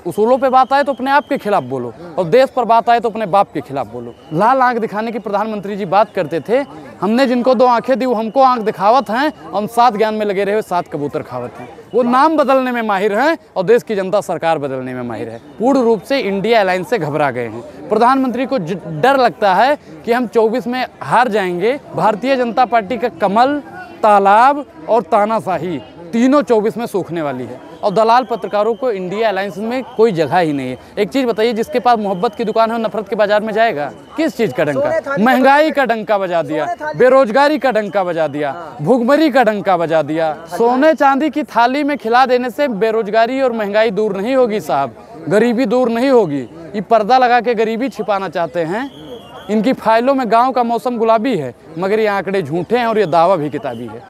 उसूलों पे बात आए तो अपने आप के खिलाफ बोलो, और देश पर बात आए तो अपने बाप के खिलाफ बोलो। लाल आंख दिखाने की प्रधानमंत्री जी बात करते थे। हमने जिनको 2 आंखें दी वो हमको आंख दिखावत हैं, हम 7 ज्ञान में लगे रहे 7 कबूतर खावत हैं। वो नाम बदलने में माहिर हैं और देश की जनता सरकार बदलने में माहिर है। पूर्ण रूप से इंडिया अलायंस से घबरा गए हैं। प्रधानमंत्री को डर लगता है कि हम 24 में हार जाएंगे। भारतीय जनता पार्टी का कमल, तालाब और तानाशाही तीनों 24 में सूखने वाली है, और दलाल पत्रकारों को इंडिया अलायंस में कोई जगह ही नहीं है। एक चीज़ बताइए, जिसके पास मोहब्बत की दुकान है नफरत के बाजार में जाएगा? किस चीज़ का डंका? महंगाई का डंका बजा दिया, बेरोजगारी का डंका बजा दिया, भूखमरी का डंका बजा दिया। सोने चांदी की थाली में खिला देने से बेरोजगारी और महंगाई दूर नहीं होगी साहब, गरीबी दूर नहीं होगी। ये पर्दा लगा के गरीबी छिपाना चाहते हैं। इनकी फाइलों में गाँव का मौसम गुलाबी है, मगर ये आंकड़े झूठे हैं और ये दावा भी किताबी है।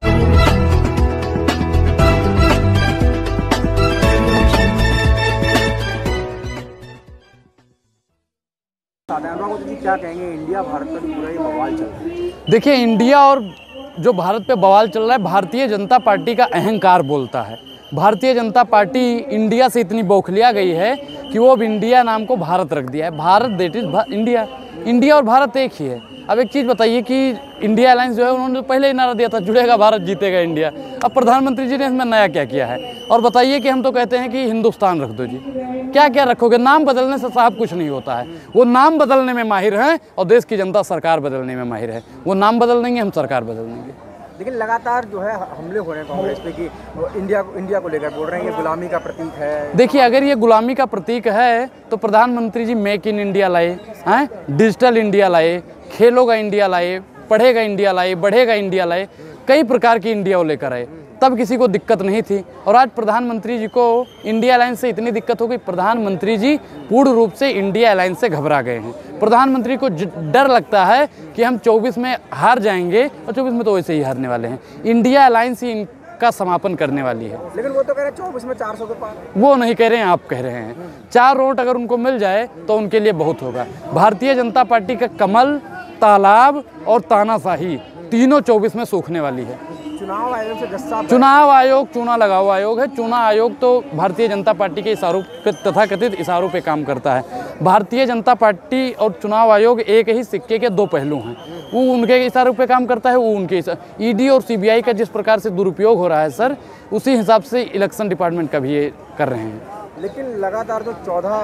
क्या कहेंगे, इंडिया भारत पर पूरा ये बवाल चल रहा है? देखिए, इंडिया और जो भारत पे बवाल चल रहा है, भारतीय जनता पार्टी का अहंकार बोलता है। भारतीय जनता पार्टी इंडिया से इतनी बौखलिया गई है कि वो अब इंडिया नाम को भारत रख दिया है। Bharat that is India. India और भारत एक ही है। अब एक चीज़ बताइए कि इंडिया अलायंस जो है उन्होंने पहले ही नारा दिया था, जुड़ेगा भारत जीतेगा इंडिया। अब प्रधानमंत्री जी ने इसमें नया क्या किया है? और बताइए कि हम तो कहते हैं कि हिंदुस्तान रख दो जी, क्या क्या रखोगे? नाम बदलने से साहब कुछ नहीं होता है। वो नाम बदलने में माहिर हैं और देश की जनता सरकार बदलने में माहिर है। वो नाम बदल देंगे, हम सरकार बदल देंगे। लेकिन लगातार जो है हमले हो रहे हैं कांग्रेस पे कि इंडिया को लेकर बोल रहे हैं ये गुलामी का प्रतीक है। देखिए, अगर ये गुलामी का प्रतीक है तो प्रधानमंत्री जी मेक इन इंडिया लाए हैं, डिजिटल इंडिया लाए, खेलोगा इंडिया लाए, पढ़ेगा इंडिया लाए, बढ़ेगा इंडिया लाए, कई प्रकार की इंडिया वो लेकर आए, तब किसी को दिक्कत नहीं थी। और आज प्रधानमंत्री जी को इंडिया अलायंस से इतनी दिक्कत हो गई, प्रधानमंत्री जी पूर्ण रूप से इंडिया अलायंस से घबरा गए हैं। प्रधानमंत्री को डर लगता है कि हम 24 में हार जाएंगे, और 24 में तो वैसे ही हारने वाले हैं। इंडिया अलायंस ही इनका समापन करने वाली है। लेकिन वो तो कह रहे हैं 24 में 400 के पार। वो नहीं कह रहे हैं, आप कह रहे हैं। 4 वोट अगर उनको मिल जाए तो उनके लिए बहुत होगा। भारतीय जनता पार्टी का कमल, तालाब और तानाशाही तीनों 24 में सूखने वाली है। चुनाव आयोग से गस्सा, चुनाव आयोग चुना लगाओ आयोग है। चुनाव आयोग तो भारतीय जनता पार्टी के इशारों तथाकथित इशारों पे काम करता है। भारतीय जनता पार्टी और चुनाव आयोग एक ही सिक्के के 2 पहलू हैं। वो उनके इशारों पे काम करता है, वो उनके ईडी और सीबीआई का जिस प्रकार से दुरुपयोग हो रहा है सर, उसी हिसाब से इलेक्शन डिपार्टमेंट का भी ये कर रहे हैं। लेकिन लगातार तो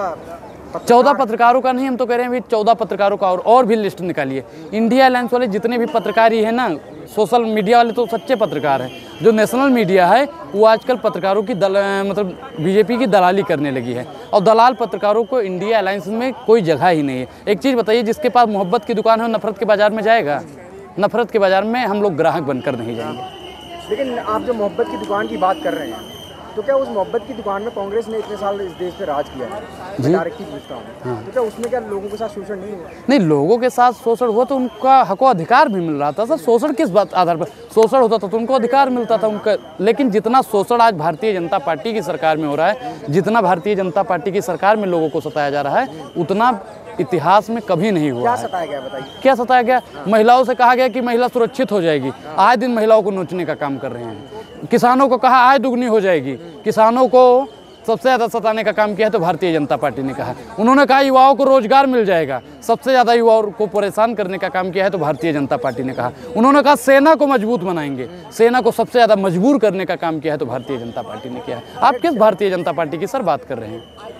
14 पत्रकारों का नहीं, हम तो कह रहे हैं 14 पत्रकारों का और भी लिस्ट निकालिए। इंडिया अलायंस वाले जितने भी पत्रकार ही है ना, सोशल मीडिया वाले तो सच्चे पत्रकार हैं। जो नेशनल मीडिया है वो आजकल पत्रकारों की मतलब बीजेपी की दलाली करने लगी है, और दलाल पत्रकारों को इंडिया अलायंस में कोई जगह ही नहीं है। एक चीज़ बताइए, जिसके पास मोहब्बत की दुकान है नफरत के बाजार में जाएगा? नफरत के बाजार में हम लोग ग्राहक बनकर नहीं जाएंगे। लेकिन आप जो मोहब्बत की दुकान की बात कर रहे हैं, तो क्या उस मोहब्बत की दुकान में कांग्रेस ने इतने साल इस देश पे राज किया है? मैं डायरेक्टली पूछता हूँ। हाँ। तो क्या उसमें क्या लोगों के साथ शोषण नहीं हुआ? नहीं, लोगों के साथ शोषण हुआ तो उनका हक व अधिकार भी मिल रहा था सर। शोषण किस बात आधार पर? शोषण होता था तो उनको अधिकार मिलता था उनका। लेकिन जितना शोषण आज भारतीय जनता पार्टी की सरकार में हो रहा है, जितना भारतीय जनता पार्टी की सरकार में लोगों को सताया जा रहा है, उतना इतिहास में कभी नहीं हुआ। क्या सताया गया बताइए? क्या सताया गया? महिलाओं से कहा गया कि महिला सुरक्षित हो जाएगी, आए दिन महिलाओं को नोचने का काम कर रहे हैं। किसानों को कहा आय दुगनी हो जाएगी, किसानों को सबसे ज़्यादा सताने का काम किया है तो भारतीय जनता पार्टी ने कहा। उन्होंने कहा युवाओं को रोजगार मिल जाएगा, सबसे ज़्यादा युवाओं को परेशान करने का काम किया है तो भारतीय जनता पार्टी ने कहा। उन्होंने कहा सेना को मजबूत बनाएंगे, सेना को सबसे ज़्यादा मजबूर करने का काम किया है तो भारतीय जनता पार्टी ने किया है। आप किस भारतीय जनता पार्टी की सर बात कर रहे हैं?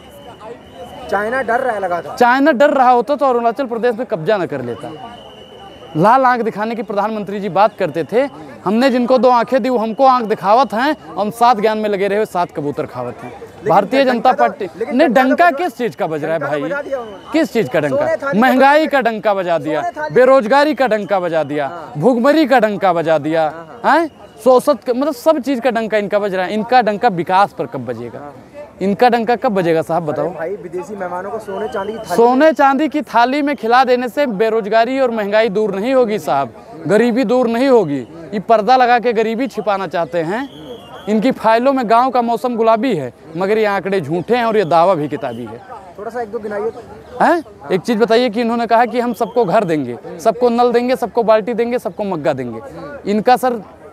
चाइना डर रहा है लगातार। चाइना डर रहा होता तो अरुणाचल प्रदेश में कब्जा न कर लेता। लाल आंख दिखाने की प्रधानमंत्री जी बात करते थे। हमने जिनको 2 आंखें दी वो हमको आंख दिखावत हैं, हम 7 ज्ञान में लगे रहे 7 कबूतर खावत हैं। भारतीय जनता पार्टी ने डंका किस चीज़ का बज रहा है भाई? किस चीज़ का डंका? महंगाई का डंका बजा दिया, बेरोजगारी का डंका बजा दिया, भूखमरी का डंका बजा दिया है, शोषण मतलब सब चीज़ का डंका इनका बज रहा है। इनका डंका विकास पर कब बजेगा? इनका डंका कब बजेगा साहब बताओ? भाई विदेशी मेहमानों को सोने चांदी की थाली में खिला देने से बेरोजगारी और महंगाई दूर नहीं होगी साहब, गरीबी दूर नहीं होगी। ये पर्दा लगा के गरीबी छिपाना चाहते हैं। इनकी फाइलों में गांव का मौसम गुलाबी है, मगर ये आंकड़े झूठे हैं और ये दावा भी किताबी है। थोड़ा सा 1-2 गिनाइए हैं। एक चीज़ बताइए कि इन्होंने कहा कि हम सबको घर देंगे, सबको नल देंगे, सबको बाल्टी देंगे, सबको मग्गा देंगे। इनका सर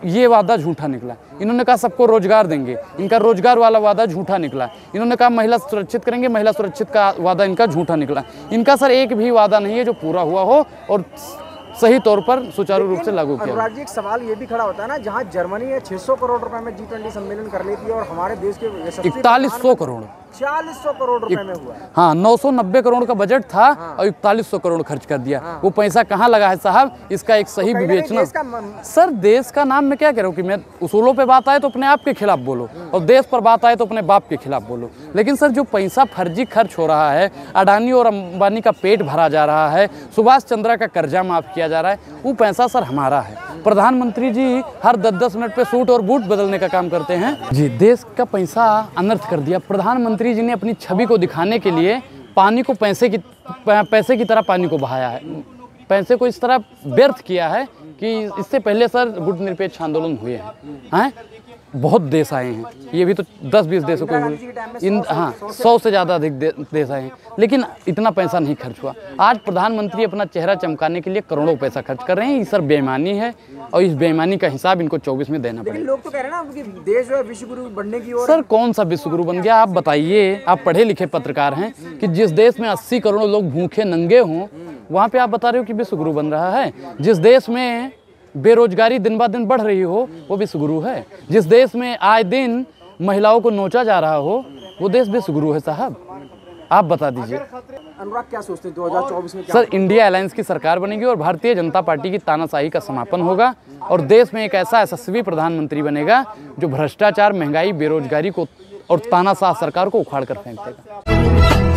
ये वादा झूठा निकला। इन्होंने कहा सबको रोजगार देंगे, इनका रोजगार वाला वादा झूठा निकला। इन्होंने कहा महिला सुरक्षित करेंगे, महिला सुरक्षित का वादा इनका झूठा निकला। इनका सर एक भी वादा नहीं है जो पूरा हुआ हो और सही तौर पर सुचारू रूप से लागू किया। अनुराग जी, एक सवाल ये भी खड़ा होता है ना, जहाँ जर्मनी है 600 करोड़ रुपए में G20 सम्मेलन कर लेती है और हमारे देश के 4100 करोड़ 4600 करोड़ रुपए में हुआ है। हाँ, 990 करोड़ का बजट था और 4100 करोड़ खर्च कर दिया। वो पैसा कहाँ लगा है साहब, इसका एक सही विवेचना। सर देश का नाम मैं क्या कह रहा हूँ कि मैं उसूलों पे बात आए तो अपने आप के खिलाफ बोलो और देश पर बात आए तो अपने बाप के खिलाफ बोलो। लेकिन सर जो पैसा फर्जी खर्च हो रहा है, अडानी और अंबानी का पेट भरा जा रहा है, सुभाष चंद्रा का कर्जा माफ किया जा रहा है, वो पैसा सर हमारा है। प्रधानमंत्री जी हर 10-10 मिनट पे सूट और बूट बदलने का काम करते हैं जी। देश का पैसा अनर्थ कर दिया। प्रधानमंत्री जी ने अपनी छवि को दिखाने के लिए पानी को पैसे की तरह पानी को बहाया है, पैसे को इस तरह व्यर्थ किया है कि इससे पहले सर गुटनिरपेक्ष आंदोलन हुए हैं, बहुत देश आए हैं, ये भी तो 10-20 देशों को इन 100 से ज़्यादा अधिक देश आए हैं, लेकिन इतना पैसा नहीं खर्च हुआ। आज प्रधानमंत्री अपना चेहरा चमकाने के लिए करोड़ों पैसा खर्च कर रहे हैं। ये सर बेईमानी है और इस बेईमानी का हिसाब इनको 24 में देना पड़ेगा। लोग तो कह रहे हैं ना कि देश जो है विश्वगुरु बनने की ओर। सर कौन सा विश्वगुरु बन गया, आप बताइए। आप पढ़े लिखे पत्रकार हैं कि जिस देश में 80 करोड़ लोग भूखे नंगे हों, वहाँ पे आप बता रहे हो कि विश्वगुरु बन रहा है। जिस देश में बेरोजगारी दिन ब दिन बढ़ रही हो, वो विश्वगुरु है। जिस देश में आए दिन महिलाओं को नोचा जा रहा हो, वो देश विश्वगुरु है साहब। आप बता दीजिए। अनुराग क्या सोचते हैं 2024 में क्या? सर इंडिया अलायंस की सरकार बनेगी और भारतीय जनता पार्टी की तानाशाही का समापन होगा और देश में एक ऐसा यशस्वी प्रधानमंत्री बनेगा जो भ्रष्टाचार, महंगाई, बेरोजगारी को और तानाशाह सरकार को उखाड़ कर फेंक देगा।